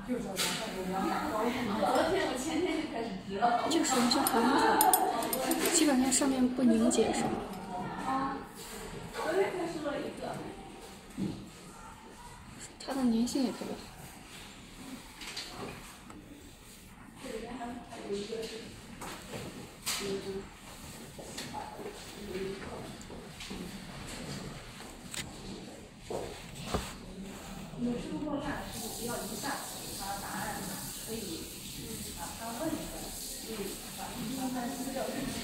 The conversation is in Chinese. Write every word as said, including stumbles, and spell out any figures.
这个水就很好，基本上上面不凝结什么。它的粘性也特别好。 有时候问答是不要一下子给他答案，可以把他问一问，可以把一般资料。